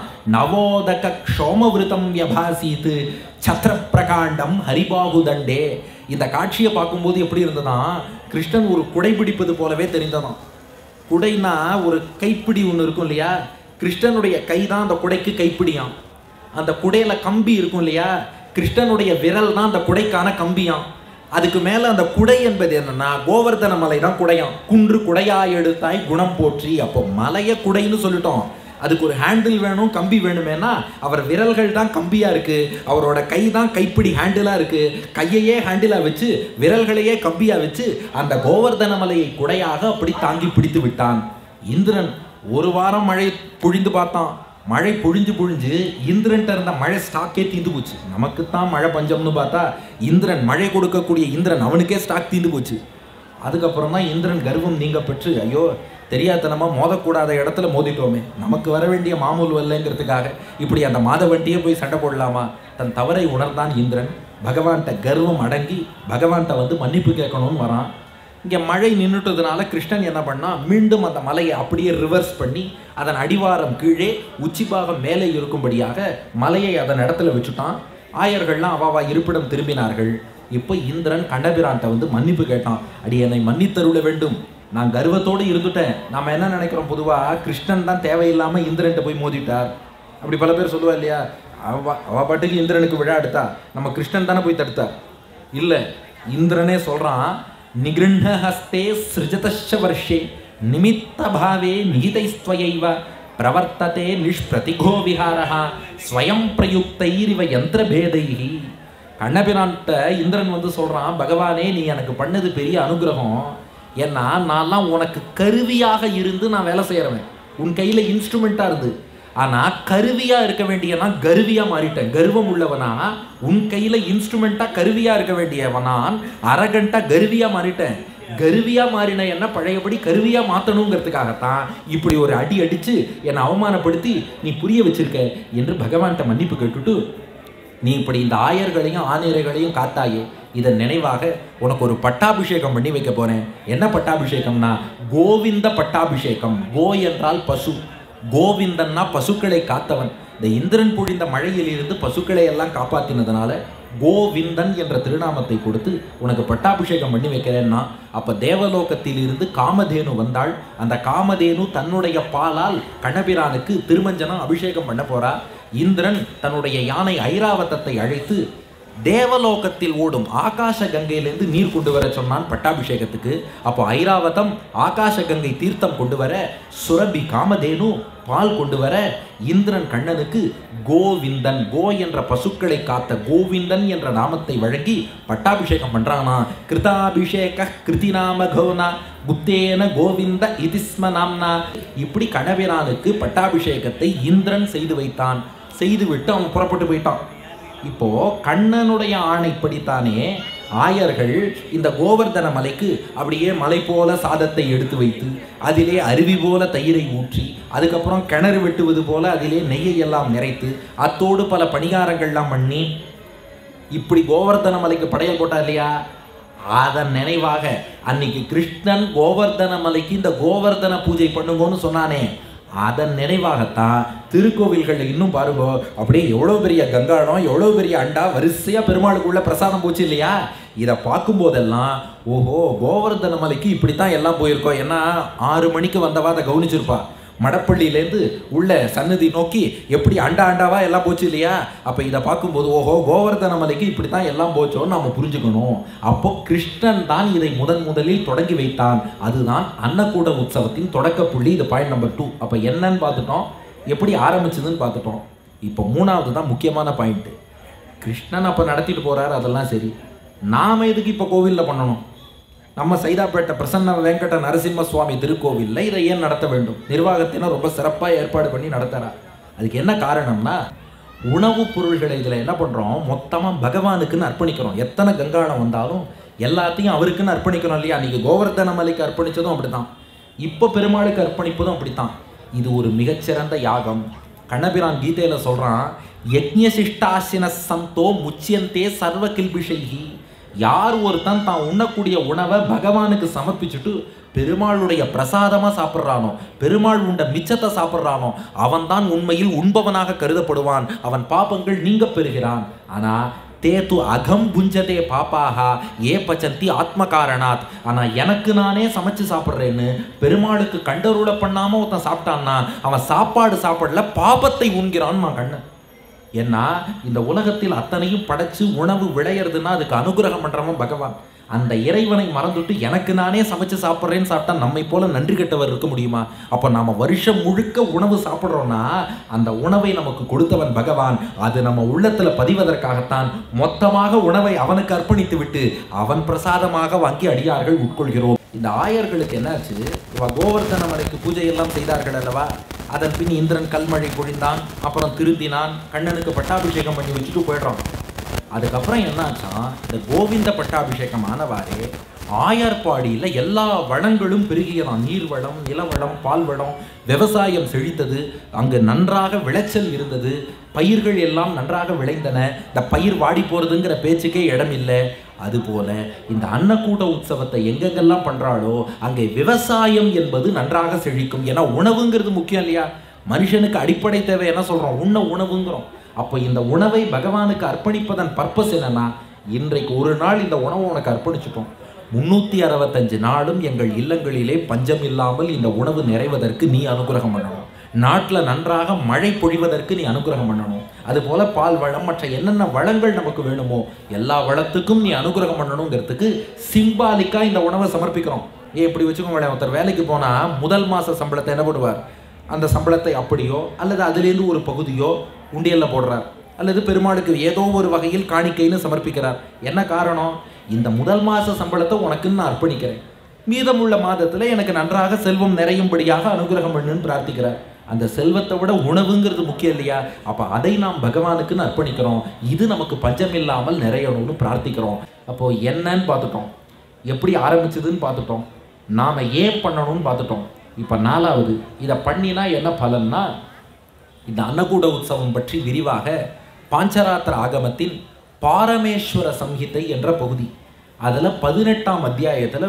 நவோதக க்ஷோமவிருத்தம் வியபாசீத்து சத்ர பிரகாண்டம் ஹரிபாகு தண்டே. இந்த காட்சியை பார்க்கும்போது எப்படி இருந்ததான், கிருஷ்ணன் ஒரு குடை பிடிப்பது போலவே தெரிந்ததான். குடைனா ஒரு கைப்பிடி ஒன்று இருக்கும் இல்லையா, கிருஷ்ணனுடைய கை தான் அந்த குடைக்கு கைப்பிடியாம். அந்த குடையில கம்பி இருக்கும் இல்லையா, கிருஷ்ணனுடைய விரல் தான் அந்த குடைக்கான கம்பியாம். அதுக்கு மேலே அந்த குடை என்பது என்னன்னா, கோவர்தன மலை தான் குடையாம். குன்று குடையாய் எடுத்தாய் குணம் போற்றி. அப்போ மலையை குடைன்னு சொல்லிட்டோம். அதுக்கு ஒரு ஹேண்டில் வேணும், கம்பி வேணுமேனா அவர் விரல்கள் தான் கம்பியாக இருக்குது, அவரோட கை தான் கைப்பிடி ஹேண்டிலாக இருக்குது. கையையே ஹேண்டிலாக வச்சு விரல்களையே கம்பியாக வச்சு அந்த கோவர்தன மலையை குடையாக அப்படி தாங்கி பிடித்து விட்டான். இந்திரன் ஒரு வாரம் மழை பொழிந்து பார்த்தான். மழை பொழிஞ்சு இந்திரன்ட்ட இருந்த மழை ஸ்டாக்கே தீந்து போச்சு. நமக்குத்தான் மழை பஞ்சம்னு பார்த்தா இந்திரன், மழை கொடுக்கக்கூடிய இந்திரன், அவனுக்கே ஸ்டாக் தீந்து போச்சு. அதுக்கப்புறம் தான் இந்திரன் கர்வம் நீங்க பெற்று, ஐயோ தெரியாதனமாக மோதக்கூடாத இடத்துல மோதிட்டோமே, நமக்கு வர வேண்டிய மாமூல் வரலைங்கிறதுக்காக இப்படி அந்த மாதவண்டியே போய் சண்டை போடலாமா? தன் தவறை உணர்ந்தான் இந்திரன். பகவான்கிட்ட கர்வம் அடங்கி பகவான்கிட்ட வந்து மன்னிப்பு கேட்கணும்னு வரான். இங்கே மழை நின்றுட்டதுனால கிருஷ்ணன் என்ன பண்ணா, மீண்டும் அந்த மலையை அப்படியே ரிவர்ஸ் பண்ணி அதன் அடிவாரம் கீழே உச்சிபாகம் மேலே இருக்கும்படியாக மலையை அதன் இடத்துல வச்சுட்டான். ஆயர்கள்லாம் அவாவா இருப்பிடம் திரும்பினார்கள். இப்போ இந்திரன் கண்ணபிரான்ட்ட வந்து மன்னிப்பு கேட்டான். அடி என்னை மன்னித்தருள வேண்டும், நான் கர்வத்தோடு இருந்துட்டேன். நாம் என்ன நினைக்கிறோம், பொதுவாக கிருஷ்ணன் தான் தேவையில்லாமல் இந்திரன்ட்ட போய் மோதிட்டார். அப்படி பல பேர் சொல்லுவா இல்லையா, அவ பாட்டுக்கு இந்திரனுக்கு விழா எடுத்தா, நம்ம கிருஷ்ணன் தானே போய் தடுத்தார். இல்லை, இந்திரனே சொல்கிறான், நிகிருண்ண ஹஸ்தே சிருஜதஷ வர்ஷே நிமித்த பாவே நிகிதைஸ்வயைவ பிரவர்த்ததே நிஷ்பிரதிகோ விஹாரஹா ஸ்வயம் பிரயுக்தைரிவ யந்திரபேதைஹி. கண்ணபிரான்ட்ட இந்திரன் வந்து சொல்கிறான், பகவானே நீ எனக்கு பண்ணது பெரிய அனுகிரகம். ஏன்னா நான்லாம் உனக்கு கருவியாக இருந்து நான் வேலை செய்கிறவன், உன் கையில் இன்ஸ்ட்ருமெண்ட்டாக இருந்து. ஆனால் கருவியாக இருக்க வேண்டிய நான் கருவியாக மாறிட்டேன். கர்வம் உள்ளவனா உன் கையில் இன்ஸ்ட்ருமெண்ட்டாக கருவியாக இருக்க வேண்டியவனான் அரகண்டாக கருவியாக மாறிட்டேன். கருவியாக மாறின என்ன பழையபடி கருவியாக மாற்றணுங்கிறதுக்காகத்தான் இப்படி ஒரு அடி அடித்து என்னை அவமானப்படுத்தி நீ புரிய வச்சிருக்க என்று பகவான்கிட்ட மன்னிப்பு கேட்டுட்டு, நீ இப்படி இந்த ஆயர்களையும் ஆணையர்களையும் காத்தாயே, இதன் நினைவாக உனக்கு ஒரு பட்டாபிஷேகம் பண்ணி வைக்க போறேன். என்ன பட்டாபிஷேகம்னா கோவிந்த பட்டாபிஷேகம். கோ என்றால் பசு, கோவிந்தன்னா பசுக்களை காத்தவன். இந்த இந்திரன் பொழிந்த மழையிலிருந்து பசுக்களை எல்லாம் காப்பாற்றினதுனால கோவிந்தன் என்ற திருநாமத்தை கொடுத்து உனக்கு பட்டாபிஷேகம் பண்ணி வைக்கிறேன்னா, அப்போ தேவலோகத்தில் இருந்து காமதேனு வந்தாள். அந்த காமதேனு தன்னுடைய பாலால் கண்ணபிரானுக்கு திருமஞ்சனம் அபிஷேகம் பண்ண போறா. இந்திரன் தன்னுடைய யானை ஐராவதத்தை அழைத்து தேவலோகத்தில் ஓடும் ஆகாச கங்கையிலிருந்து நீர் கொண்டு வர சொன்னான் பட்டாபிஷேகத்துக்கு. அப்போ ஐராவதம் ஆகாச கங்கை தீர்த்தம் கொண்டு வர, சுரபி காமதேனு பால் கொண்டு வர, இந்திரன் கண்ணனுக்கு கோவிந்தன், கோ என்ற பசுக்களை காத்த கோவிந்தன் என்ற நாமத்தை வழங்கி பட்டாபிஷேகம் பண்றானா. கிருதாபிஷேக கிருதிநாம கௌனா புத்தேன கோவிந்த இதிஸ்ம நாம்னா. இப்படி கண்ணபிரானுக்கு பட்டாபிஷேகத்தை இந்திரன் செய்து வைத்தான். செய்துவிட்டு அவன் புறப்பட்டு போயிட்டான். இப்போ கண்ணனுடைய ஆணைப்படித்தானே ஆயர்கள் இந்த கோவர்தன மலைக்கு அப்படியே மலை போல சாதத்தை எடுத்து வைத்து அதிலே அருவி போல தயிரை ஊற்றி, அதுக்கப்புறம் கிணறு வெட்டுவது போல அதிலே நெய்யை எல்லாம் நிறைத்து, அத்தோடு பல பணிகாரங்கள்லாம் பண்ணி இப்படி கோவர்தன மலைக்கு படையல் போட்டா இல்லையா. அதன் நினைவாக அன்னைக்கு கிருஷ்ணன் கோவர்தன மலைக்கு இந்த கோவர்தன பூஜை பண்ணுங்கன்னு சொன்னானே, அதன் நினைவாகத்தான் திருக்கோவில்கள் இன்னும் பாருங்க, அப்படியே எவ்வளோ பெரிய கங்காளம், எவ்வளோ பெரிய அண்டா வரிசையாக பெருமாளுக்குள்ள பிரசாதம் போச்சு இல்லையா. இதை பார்க்கும்போதெல்லாம் ஓஹோ கோவர்தன மலைக்கு இப்படித்தான் எல்லாம் போயிருக்கோம். ஏன்னா 6 மணிக்கு வந்தவா அதை கவனிச்சிருப்பா. மடப்பள்ளியிலேருந்து உள்ள சன்னதி நோக்கி எப்படி அண்டா அண்டாவா எல்லாம் போச்சு இல்லையா. அப்போ இதை பார்க்கும்போது ஓஹோ கோவர்தன மலைக்கு இப்படி தான் எல்லாம் போச்சோன்னு நம்ம புரிஞ்சுக்கணும். அப்போ கிருஷ்ணன் தான் இதை முதலில் தொடங்கி வைத்தான். அதுதான் அன்னக்கூட உற்சவத்தின் தொடக்க புள்ளி. இது பாயிண்ட் நம்பர் 2. அப்போ என்னன்னு பார்த்துட்டோம், எப்படி ஆரம்பிச்சதுன்னு பார்த்துட்டோம். இப்போ 3வது தான் முக்கியமான பாயிண்ட்டு. கிருஷ்ணன் அப்போ நடத்திட்டு போகிறார், அதெல்லாம் சரி. நாம் எதுக்கு இப்போ கோவிலில் பண்ணணும்? நம்ம சைதாப்பேட்டை பிரசன்ன வெங்கட நரசிம்ம சுவாமி திருக்கோவிலில் இதை ஏன் நடத்த வேண்டும்? நிர்வாகத்தினர் ரொம்ப சிறப்பாக ஏற்பாடு பண்ணி நடத்துகிறா. அதுக்கு என்ன காரணம்னா, உணவுப் பொருள்களை இதில் என்ன பண்ணுறோம், மொத்தமாக பகவானுக்குன்னு அர்ப்பணிக்கிறோம். எத்தனை கங்காளம் வந்தாலும் எல்லாத்தையும் அவருக்குன்னு அர்ப்பணிக்கிறோம் இல்லையா. அன்றைக்கி கோவர்தன மலைக்கு அர்ப்பணித்ததும் அப்படி தான், இப்போ பெருமாளுக்கு அர்ப்பணிப்பதும் அப்படித்தான். இது ஒரு மிகச்சிறந்த யாகம். கண்ணபிரான் கீதையில் சொல்கிறான், யஜ்ஞசிஷ்டாசின சந்தோ முச்சியந்தே சர்வ கில்பிஷைஹி. யார் ஒருத்தன் தான் உண்ணக்கூடிய உணவை பகவானுக்கு சமர்ப்பிச்சுட்டு பெருமாளுடைய பிரசாதமாக சாப்பிட்றானோ, பெருமாள் உண்ட மிச்சத்தை சாப்பிட்றானோ, அவன் தான் உண்மையில் உண்பவனாக கருதப்படுவான். அவன் பாபங்கள் நீங்க பெறுகிறான். ஆனால் தேத்து அகம் புஞ்சதே பாப்பாகா ஏ பச்சந்தி ஆத்ம காரணாத். ஆனால் எனக்கு நானே சமைச்சு சாப்பிட்றேன்னு பெருமாளுக்கு கண்டருளை பண்ணாமல் ஒருத்தன் சாப்பிட்டான்னா அவன் சாப்பாடு சாப்பிடல, பாபத்தை உண்கிறான் நான் கண்ணன். ஏன்னா இந்த உலகத்தில் அத்தனையும் படைச்சு உணவு விளையிறதுன்னா அதுக்கு அனுகிரகம் பண்ணுறவன் பகவான். அந்த இறைவனை மறந்துட்டு எனக்கு நானே சமைச்சு சாப்பிட்றேன்னு சாப்பிட்டா நம்மை போல நன்றி கெட்டவர் இருக்க முடியுமா? அப்போ நாம் வருஷம் முழுக்க உணவு சாப்பிட்றோன்னா அந்த உணவை நமக்கு கொடுத்தவன் பகவான். அது நம்ம உள்ளத்தில் பதிவதற்காகத்தான் மொத்தமாக உணவை அவனுக்கு அர்ப்பணித்து விட்டு அவன் பிரசாதமாக வாங்கி அடியார்கள் உட்கொள்கிறோம். இந்த ஆயர்களுக்கு என்னாச்சு, கோவர்தன மலைக்கு பூஜை எல்லாம் செய்தார்கள் அல்லவா. அதன் பின் இந்திரன் கல்மழை பொழிந்தான், அப்புறம் திருந்தினான், கண்ணனுக்கு பட்டாபிஷேகம் பண்ணி வச்சுட்டு போயிடுறான். அதுக்கப்புறம் என்னாச்சா, இந்த கோவிந்த பட்டாபிஷேகம் ஆனவாறே ஆயர்பாடியில் எல்லா வளங்களும் பெருகியதான். நீர்வளம், நிலவளம், பால்வளம், விவசாயம் செழித்தது. அங்கு நன்றாக விளைச்சல் இருந்தது. பயிர்கள் எல்லாம் நன்றாக விளைந்தன. இந்த பயிர் வாடி போகிறதுங்கிற பேச்சுக்கே இடம் இல்லை. அதுபோல இந்த அன்னக்கூட உற்சவத்தை எங்கெங்கெல்லாம் பண்ணுறாளோ அங்கே விவசாயம் என்பது நன்றாக செழிக்கும். ஏன்னா உணவுங்கிறது முக்கியம் இல்லையா? மனுஷனுக்கு அடிப்படை தேவை என்ன சொல்கிறோம்? உணவுங்கிறோம். அப்போ இந்த உணவை பகவானுக்கு அர்ப்பணிப்பதன் பர்பஸ் என்னன்னா, இன்றைக்கு ஒரு நாள் இந்த உணவை உனக்கு அர்ப்பணிச்சுட்டோம், 365 நாளும் எங்கள் இல்லங்களிலே பஞ்சம் இல்லாமல் இந்த உணவு நிறைவதற்கு நீ அனுகிரகம் பண்ணணும். நாட்டில் நன்றாக மழை பொழிவதற்கு நீ அனுகிரகம் பண்ணணும். அதுபோல பால் வளம், மற்ற என்னென்ன வளங்கள் நமக்கு வேணுமோ எல்லா வளத்துக்கும் நீ அனுகிரகம் பண்ணணுங்கிறதுக்கு சிம்பாலிக்காக இந்த உணவை சமர்ப்பிக்கிறோம். இப்படி வச்சுக்கோங்களேன், ஒருத்தர் வேலைக்கு போனால் முதல் மாத சம்பளத்தை என்ன பண்ணுவார்? அந்த சம்பளத்தை அப்படியோ அல்லது அதுலேருந்து ஒரு பகுதியோ உண்டியலில் போடுறார், அல்லது பெருமாளுக்கு ஏதோ ஒரு வகையில் காணிக்கைன்னு சமர்ப்பிக்கிறார். என்ன காரணம்? இந்த முதல் மாத சம்பளத்தை உனக்குன்னு நான் அர்ப்பணிக்கிறேன், மீதமுள்ள மாதத்தில் எனக்கு நன்றாக செல்வம் நிறையும்படியாக அனுகிரகம் பண்ணுன்னு பிரார்த்திக்கிறார். அந்த செல்வத்தை விட உணவுங்கிறது முக்கியம் இல்லையா? அப்போ அதை நாம் பகவானுக்குன்னு அர்ப்பணிக்கிறோம். இது நமக்கு பஞ்சம் இல்லாமல் நிறையணும்னு பிரார்த்திக்கிறோம். அப்போது என்னன்னு பார்த்துட்டோம், எப்படி ஆரம்பிச்சதுன்னு பார்த்துட்டோம், நாம் ஏன் பண்ணணும்னு பார்த்துட்டோம். இப்போ 4வது, இதை பண்ணினா என்ன பலன்னா, இந்த அன்னக்கூட உற்சவம் பற்றி விரிவாக பாஞ்சராத்திர ஆகமத்தின் பாரமேஸ்வர சம்ஹிதை என்ற பகுதி, அதில் 18ஆம் அத்தியாயத்தில்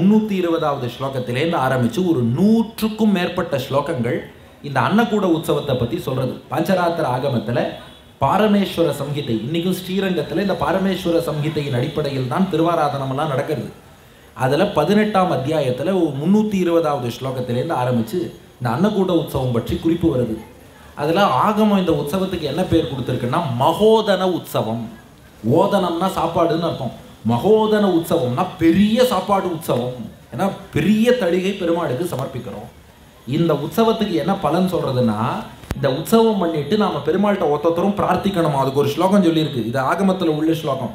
320வது ஸ்லோகத்திலேருந்து ஆரம்பித்து ஒரு 100க்கும் மேற்பட்ட ஸ்லோகங்கள் இந்த அன்னக்கூட உற்சவத்தை பற்றி சொல்கிறது. பாஞ்சராத்திர ஆகமத்தில் பாரமேஸ்வர சம்ஹிதை, இன்றைக்கும் ஸ்ரீரங்கத்தில் இந்த பாரமேஸ்வர சம்ஹிதையின் அடிப்படையில் தான் திருவாராதனமெல்லாம் நடக்கிறது. அதில் 18ஆம் அத்தியாயத்தில் 320வது ஸ்லோகத்திலேருந்து ஆரம்பித்து இந்த அன்னக்கூட உற்சவம் பற்றி குறிப்பு வருது. அதில் ஆகமம் இந்த உற்சவத்துக்கு என்ன பேர் கொடுத்துருக்குன்னா மகோதன உற்சவம். ஓதனம்னா சாப்பாடுன்னு அர்த்தம். மகோதன உற்சவம்னா பெரிய சாப்பாடு உற்சவம். ஏன்னா பெரிய தளிகை பெருமாளுக்கு சமர்ப்பிக்கிறோம். இந்த உற்சவத்துக்கு என்ன பலன் சொல்கிறதுன்னா, இந்த உற்சவம் பண்ணிட்டு நாம் பெருமாள்கிட்ட ஒருத்தரும் பிரார்த்திக்கணும். அதுக்கு ஒரு ஸ்லோகம் சொல்லியிருக்கு, இது ஆகமத்தில் உள்ள ஸ்லோகம்.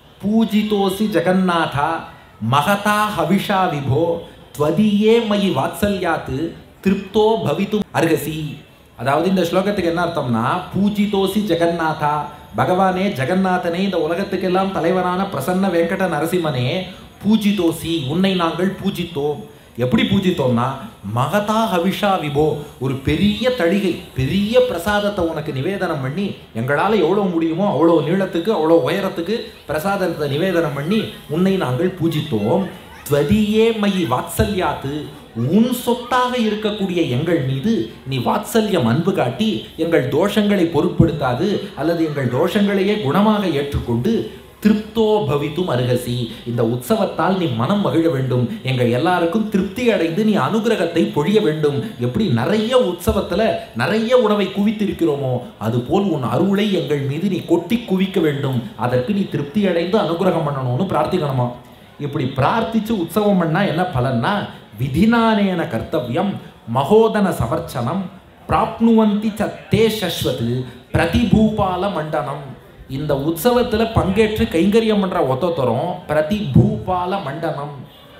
பூஜிதோசி ஜெகநாதா மகதா ஹவிஷா விபோ த்வதியே மயி வாத்சல்யாத்து திருப்தோ பவித்தும் அர்ஹசி. அதாவது இந்த ஸ்லோகத்துக்கு என்ன அர்த்தம்னா, பூஜிதோசி ஜெகநாதா, பகவானே ஜெகநாதனே, இந்த உலகத்துக்கெல்லாம் தலைவரான பிரசன்ன வெங்கட நரசிம்மனே, பூஜிதோசி, உன்னை நாங்கள் பூஜித்தோம். எப்படி பூஜித்தோம்னா, மகதா ஹவிஷா விபோ, ஒரு பெரிய தளிகை பெரிய பிரசாதத்தை உனக்கு நிவேதனம் பண்ணி, எங்களால் எவ்வளோ முடியுமோ அவ்வளோ நீளத்துக்கு அவ்வளோ உயரத்துக்கு பிரசாதத்தை நிவேதனம் பண்ணி உன்னை நாங்கள் பூஜித்தோம். த்வதியே மயி வாத்சல்யாத்து, உன் சொத்தாக இருக்கக்கூடிய எங்கள் மீது நீ வாத்சல்யம் அன்பு காட்டி எங்கள் தோஷங்களை பொருட்படுத்தாது அல்லது எங்கள் தோஷங்களையே குணமாக ஏற்றுக்கொண்டு திருப்தோ பவித்தும் அருகசி, இந்த உற்சவத்தால் நீ மனம் மகிழ வேண்டும், எங்கள் எல்லாருக்கும் திருப்தி அடைந்து நீ அனுகிரகத்தை பொழிய வேண்டும். எப்படி நிறைய உற்சவத்தில் நிறைய உணவை குவித்திருக்கிறோமோ அதுபோல் உன் அருளை எங்கள் மீது நீ கொட்டி குவிக்க வேண்டும், அதற்கு நீ திருப்தி அடைந்து அனுகிரகம் பண்ணணும்னு பிரார்த்திக்கணுமா. இப்படி பிரார்த்திச்சு உற்சவம் பண்ணால் என்ன பலன்னா, விதினானேன கர்த்தவியம் மகோதன சமர்ச்சனம் பிராப்னுவந்தி சத்தே சஸ்வத் பிரதிபூபால மண்டனம். இந்த உற்சவத்தில் பங்கேற்று கைங்கரியம் பண்ணுற ஒத்தொத்தரும் பிரதிபூபால மண்டனம்,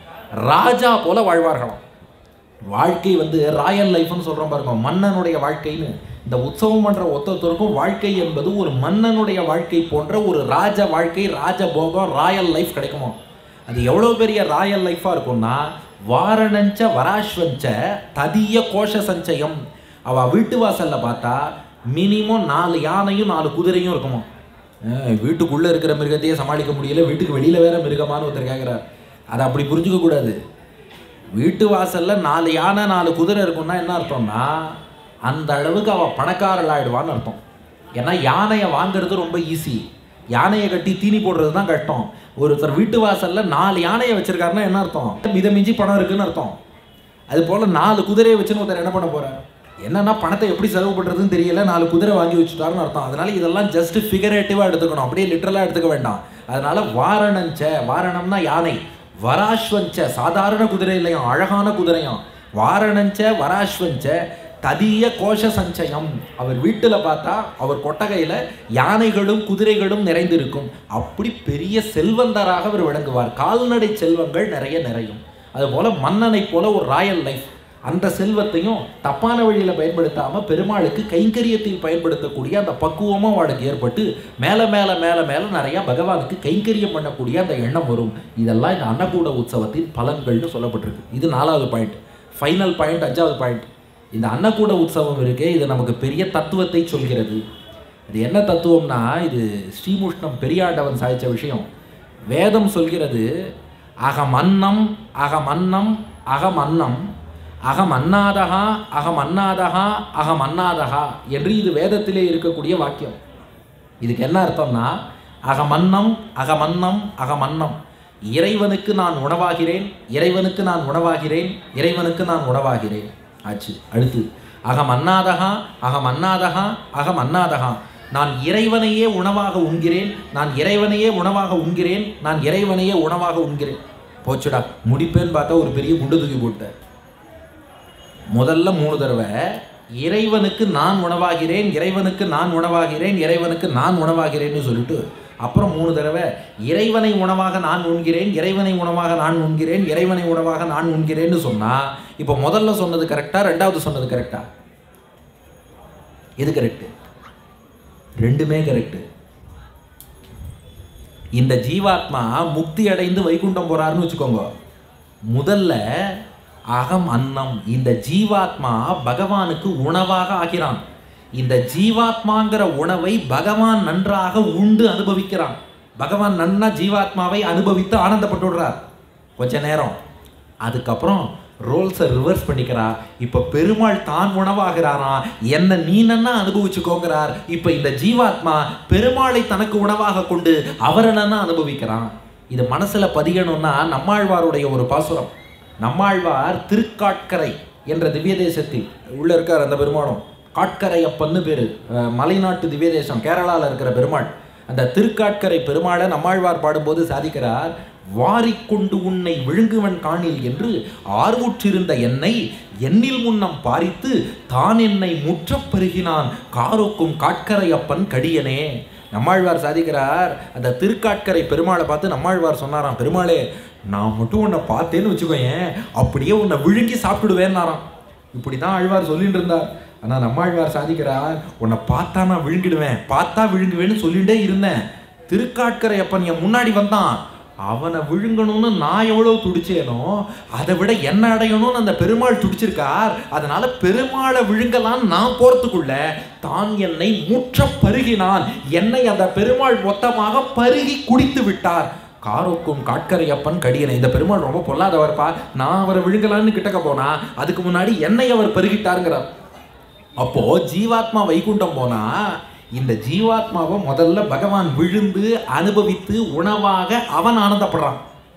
ராஜா போல வாழ்வார்களாம். வாழ்க்கை ராயல் லைஃப்னு சொல்கிறோம் பாருங்க, மன்னனுடைய வாழ்க்கைன்னு. இந்த உற்சவம் பண்ணுற ஒத்தொத்தருக்கும் வாழ்க்கை என்பது ஒரு மன்னனுடைய வாழ்க்கை போன்ற ஒரு ராஜ வாழ்க்கை, ராஜபோகம், ராயல் லைஃப் கிடைக்குமா. அது எவ்வளோ பெரிய ராயல் லைஃபாக இருக்கும்னா, வாரணஞ்ச வராஸ்வஞ்ச ததிய கோஷ சஞ்சயம். அவள் வீட்டு வாசலில் பார்த்தா மினிமம் 4 யானையும் 4 குதிரையும் இருக்குமா. வீட்டுக்குள்ளே இருக்கிற மிருகத்தையே சமாளிக்க முடியல, வீட்டுக்கு வெளியில் வேற மிருகமானு ஒருத்தர் கேட்குறார். அதை அப்படி புரிஞ்சுக்க கூடாது. வீட்டு வாசலில் 4 யானை 4 குதிரை இருக்குன்னா என்ன அர்த்தம்னா, அந்த அளவுக்கு அவள் பணக்காரள் ஆகிடுவான்னு அர்த்தம். ஏன்னா யானையை வாங்கிறது ரொம்ப ஈஸி, யானையை கட்டி தீனி போடுறது தான் கஷ்டம். ஒருத்தர் வீட்டு வாசலில் 4 யானையை வச்சிருக்காருன்னா என்ன அர்த்தம், மிதமிஞ்சி பணம் இருக்குன்னு அர்த்தம். அது போல் 4 குதிரையை வச்சுன்னு ஒருத்தர் என்ன பண்ண போகிறார், என்னன்னா பணத்தை எப்படி செலவு பண்ணுறதுன்னு தெரியல, 4 குதிரை வாங்கி வச்சுட்டாருன்னு அர்த்தம். அதனால இதெல்லாம் ஜஸ்ட் ஃபிகரேட்டிவாக எடுத்துக்கணும், அப்படியே லிட்டரலாக எடுத்துக்க வேண்டாம். அதனால வாரணஞ்ச, வாரணம்னா யானை, வராஸ்வஞ்ச சாதாரண குதிரை இல்லையும், அழகான குதிரையும். வாரணஞ்ச வராஸ்வஞ்ச ததிய கோஷ சஞ்சயம், அவர் வீட்டில் பார்த்தா அவர் கொட்டகையில் யானைகளும் குதிரைகளும் நிறைந்திருக்கும். அப்படி பெரிய செல்வந்தராக அவர் விளங்குவார். கால்நடை செல்வங்கள் நிறைய நிறையும். அதுபோல் மன்னனை போல ஒரு ராயல் லைஃப். அந்த செல்வத்தையும் தப்பான வழியில் பயன்படுத்தாமல் பெருமாளுக்கு கைங்கரியத்தில் பயன்படுத்தக்கூடிய அந்த பக்குவமும் அவளுக்கு ஏற்பட்டு மேலே மேலே மேலே மேலே நிறையா பகவானுக்கு கைங்கரியம் பண்ணக்கூடிய அந்த எண்ணம் வரும். இதெல்லாம் இந்த அன்னகூட உற்சவத்தின் பலன்கள்னு சொல்லப்பட்டிருக்கு. இது 4வது பாயிண்ட். ஃபைனல் பாயிண்ட் 5வது பாயிண்ட். இந்த அன்னகூட உற்சவம் இருக்கே, இது நமக்கு பெரிய தத்துவத்தை சொல்கிறது. இது என்ன தத்துவம்னா, இது ஸ்ரீமுஷ்ணம் பெரியாண்டவன் சாதித்த விஷயம். வேதம் சொல்கிறது அகமன்னம் அகமன்னம் அகமன்னம் அகமன்னாதகா அகமன்னாதகா அகமன்னாதகா என்று இது வேதத்திலே இருக்கக்கூடிய வாக்கியம். இதுக்கு என்ன அர்த்தம்னா, அகமன்னம் அகமன்னம் அகமன்னம், இறைவனுக்கு நான் உணவாகிறேன், இறைவனுக்கு நான் உணவாகிறேன், இறைவனுக்கு நான் உணவாகிறேன் ஆச்சு. அடுத்து அகமன்னாதகா அகமன்னாதகா அகமன்னாதகா, நான் இறைவனையே உணவாக உண்கிறேன், நான் இறைவனையே உணவாக உண்கிறேன், நான் இறைவனையே உணவாக உண்கிறேன். போச்சுடா, முடிப்பேன்னு பார்த்தா ஒரு பெரிய குண்டு தூக்கி போட்டேன். முதல்ல 3 தடவை இறைவனுக்கு நான் உணவாகிறேன், இறைவனுக்கு நான் உணவாகிறேன், இறைவனுக்கு நான் உணவாகிறேன்னு சொல்லிட்டு அப்புறம் 3 தடவை இறைவனை உணவாக நான் உண்கிறேன், இறைவனை உணவாக நான் உண்கிறேன், இறைவனை உணவாக நான் உண்கிறேன்னு சொன்னா, இப்போ முதல்ல சொன்னது கரெக்டா, 2வது சொன்னது கரெக்டா? எது கரெக்ட்? 2மே கரெக்ட். இந்த ஜீவாத்மா முக்தி அடைந்து வைகுண்டம் போறாருன்னு வச்சுக்கோங்க. முதல்ல அகம் அன்னம், இந்த ஜீவாத்மா பகவானுக்கு உணவாக ஆகிறான். இந்த ஜீவாத்மாங்கிற உணவை பகவான் நன்றாக உண்டு அனுபவிக்கிறான். பகவான் நன்னா ஜீவாத்மாவை அனுபவித்து ஆனந்தப்பட்டு விடுறார் கொஞ்ச நேரம். அதுக்கப்புறம் ரோல்ஸை ரிவர்ஸ் பண்ணிக்கிறா. இப்போ பெருமாள் தான் உணவாகிறாரா, என்ன நீ நன்னா அனுபவிச்சுக்கோங்கிறார். இப்போ இந்த ஜீவாத்மா பெருமாளை தனக்கு உணவாக கொண்டு அவரை நன்னா அனுபவிக்கிறான். இது மனசுல பதியணும்னா நம்மாழ்வாருடைய ஒரு பாசுரம். நம்மாழ்வார் திருக்காட்கரை என்ற திவ்ய தேசத்தில் உள்ள இருக்கார். அந்த பெருமாளும் காட்கரை அப்பன்னு பேரு, மலைநாட்டு திவ்ய தேசம், கேரளாவில் இருக்கிற பெருமாள். அந்த திருக்காட்கரை பெருமாளை நம்மாழ்வார் பாடும்போது சாதிக்கிறார், வாரிக்கொண்டு உன்னை விழுங்குவன் காணில் என்று ஆர்வுற்றிருந்த என்னை என்னில் முன்னம் பாரித்து தான் என்னை முற்றப் பெருகினான் காரோக்கும் காட்கரை அப்பன் கடியனே. நம்மாழ்வார் சாதிக்கிறார், அந்த திருக்காட்கரை பெருமாளை பார்த்து நம்மாழ்வார் சொன்னாராம், பெருமாளே நான் மட்டும் உன்னை பார்த்தேன்னு வச்சுக்கோயேன், அப்படியே உன்னை விழுங்கி சாப்பிடுவேன்னாராம். இப்படி தான் ஆழ்வார் சொல்லிட்டு இருந்தார். ஆனால் நம்மாழ்வார் சாதிக்கிறார், உன்னை பார்த்தா நான் விழுங்கிடுவேன், பார்த்தா விழுங்குவேன்னு சொல்லிகிட்டே இருந்தேன். திருக்காட்கரை அப்பன் என் முன்னாடி வந்தான், அவனை விழுங்கணும்னு நான் எவ்வளோ துடிச்சேனோ அதை விட என்ன அடையணும்னு அந்த பெருமாள் துடிச்சிருக்கார். அதனால பெருமாளை விழுங்கலாம் நான் போறதுக்குள்ள தான் என்னை முற்ற பருகினான், என்னை அந்த பெருமாள் மொத்தமாக பருகி குடித்து விட்டார். காரோக்கும் காட்கரை அப்பன் கடியனை. இந்த பெருமாள் ரொம்ப பொல்லாதவர்ப்பா, நான் அவரை விழுங்கலான்னு கிட்டக்க போனா அதுக்கு முன்னாடி என்னை அவர் பருகிட்டாருங்கிறார். அப்போ ஜீவாத்மா வைகுண்டம் போனா இந்த ஜீவாத்மாவை முதல்ல பகவான் விழுந்து அனுபவித்து உணவாக அவன் ஆனந்தப்படுறான்.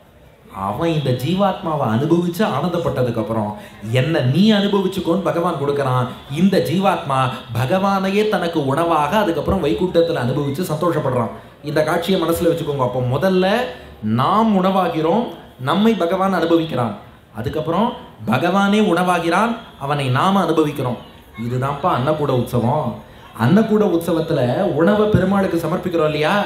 அவன் இந்த ஜீவாத்மாவை அனுபவிச்சு ஆனந்தப்பட்டதுக்கு அப்புறம் என்ன நீ அனுபவிச்சுக்கோன்னு பகவான் கொடுக்கறான். இந்த ஜீவாத்மா பகவானையே தனக்கு உணவாக அதுக்கப்புறம் வைகுண்டத்தில் அனுபவிச்சு சந்தோஷப்படுறான். இந்த காட்சியை மனசுல வச்சுக்கோங்க. அப்போ முதல்ல நாம் உணவாகிறோம், நம்மை பகவான் அனுபவிக்கிறான். அதுக்கப்புறம் பகவானே உணவாகிறான், அவனை நாம அனுபவிக்கிறோம். இதுதான்ப்பா அன்னகூட உற்சவம். அன்னகூட உற்சவத்துல உணவை பெருமாளுக்கு சமர்ப்பிக்கிறோம் இல்லையா,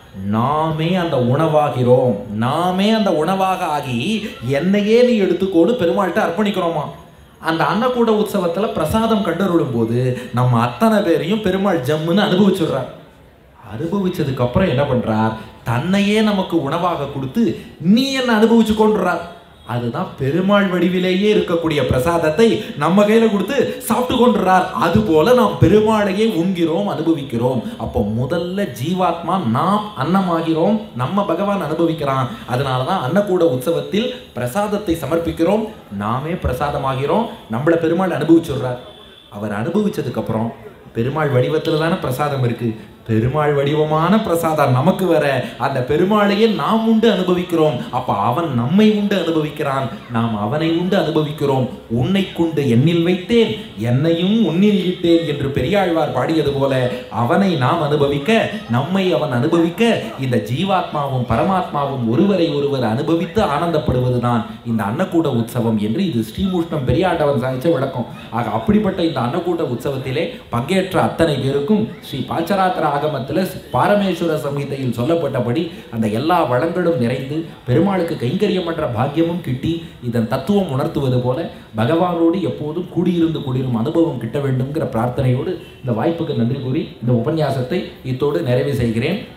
நாமே அந்த உணவாகிறோம். நாமே அந்த உணவாக ஆகி என்னையே நீ எடுத்துக்கோடு பெருமாள்கிட்ட அர்ப்பணிக்கிறோமா. அந்த அன்னகூட உற்சவத்துல பிரசாதம் கண்டருளும் போது நம்ம அத்தனை பேரையும் பெருமாள் ஜம்முன்னு அனுபவிச்சுடுறார். அனுபவிச்சதுக்கு அப்புறம் என்ன பண்றார், தன்னையே நமக்கு உணவாக கொடுத்து நீ என்ன அனுபவிச்சுக்கொண்டார். அதுதான் பெருமாள் வடிவிலேயே இருக்கக்கூடிய பிரசாதத்தை நம்ம கையில கொடுத்து சாப்பிட்டு கொண்டுறார். அது போல நாம் பெருமாளையே உண்கிறோம், அனுபவிக்கிறோம். அப்போ முதல்ல ஜீவாத்மா நாம் அன்னமாகிறோம், நம்ம பகவான் அனுபவிக்கிறான். அதனாலதான் அன்னகூட உற்சவத்தில் பிரசாதத்தை சமர்ப்பிக்கிறோம், நாமே பிரசாதமாகிறோம், நம்மளை பெருமாள் அனுபவிச்சுடுறார். அவர் அனுபவிச்சதுக்கு அப்புறம் பெருமாள் வடிவத்துல தானே பிரசாதம் இருக்கு, பெருமாள் வடிவமான பிரசாதம் நமக்கு வர அந்த பெருமாளையே நாம் உண்டு அனுபவிக்கிறோம். அப்ப அவன் நம்மை உண்டு அனுபவிக்கிறான், நாம் அவனை உண்டு அனுபவிக்கிறோம். உன்னை கொண்டு என்னில் வைத்தேன், என்னையும் உன்னில் இட்டேன் என்று பெரியாழ்வார் பாடியது போல அவனை நாம் அனுபவிக்க, நம்மை அவன் அனுபவிக்க, இந்த ஜீவாத்மாவும் பரமாத்மாவும் ஒருவரை ஒருவர் அனுபவித்து ஆனந்தப்படுவதுதான் இந்த அன்னகூட உற்சவம் என்று இது ஸ்ரீமுஷ்ணம் பெரியாண்டவன் சாதிச்ச விளக்கம். ஆக அப்படிப்பட்ட இந்த அன்னகூட உற்சவத்திலே பங்கேற்ற அத்தனை பேருக்கும் ஸ்ரீ பாச்சராத்திர ஆகமத்தில் பாரமேஸ்வர சம்ஹிதையில் சொல்லப்பட்டபடி அந்த எல்லா வளங்களும் நிறைந்து பெருமாளுக்கு கைங்கரியம் என்ற பாக்கியமும் கிட்டி இதன் தத்துவம் உணர்த்துவது போல பகவானோடு எப்போதும் கூடியிருந்து கூடியும் அனுபவம் கிட்ட வேண்டும்ங்கிற பிரார்த்தனையோடு இந்த வாய்ப்புக்கு நன்றி கூறி இந்த உபன்யாசத்தை இத்தோடு நிறைவு செய்கிறேன்.